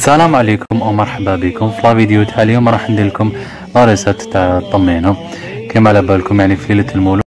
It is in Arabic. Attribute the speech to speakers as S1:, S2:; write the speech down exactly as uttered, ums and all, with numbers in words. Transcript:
S1: السلام عليكم ومرحبا بكم في الفيديو تاع اليوم. راح ندير لكم غريزات تاع الطمينه. كما على بالكم يعني في ليله المولود